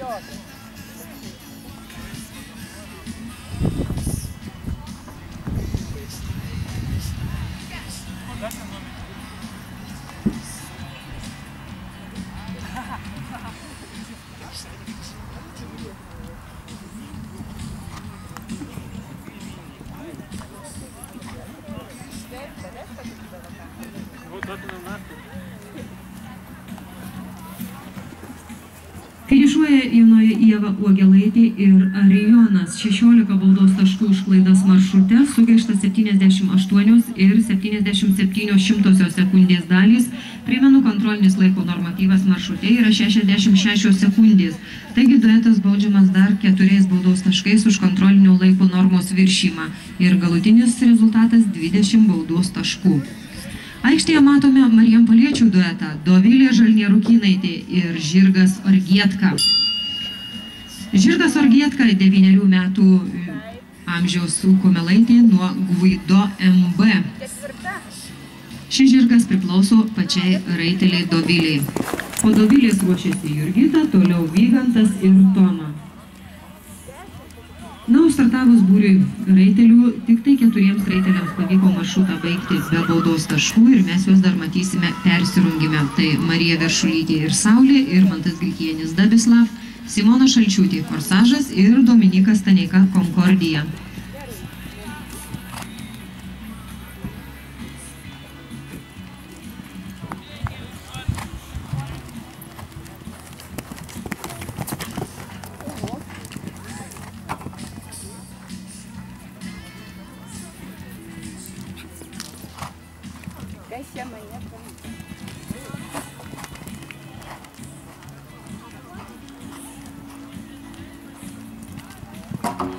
Finišuoja jaunoji Ieva Uogelaitė ir Arijonas 16 baudos taškų už klaidas maršrute, sugaišta 78 ir 77 sekundės dalys. Primenu, kontrolinis laiko normatyvas maršrute yra 66 sekundės. Taigi duetas baudžiamas dar 4 baudos taškais už kontrolinio laiko normos viršymą ir galutinis rezultatas 20 baudos taškų. Aikštėje matome Marijampoliečių duetą Dovilė Žalnierūkynaitė ir Žirgas Orgietka. Žirgas Orgietka 9 metų amžiaus kumelaitė nuo Guido MB. Šis žirgas priklauso pačiai raiteliai Doviliai. Po Dovilės ruošiasi Jurgita, toliau Vygantas ir Toma. Na, startavus būriui raitelių, tik tai 4 raiteliams pavyko maršrutą baigti be baudos taškų ir mes juos dar matysime persirungime. Tai Marija Veršulytė ir Saulė, Irmantas Grikienis Dabislav, Simona Šalčiūtė Forsažas ir Dominikas Staneika Konkordija. Thank you.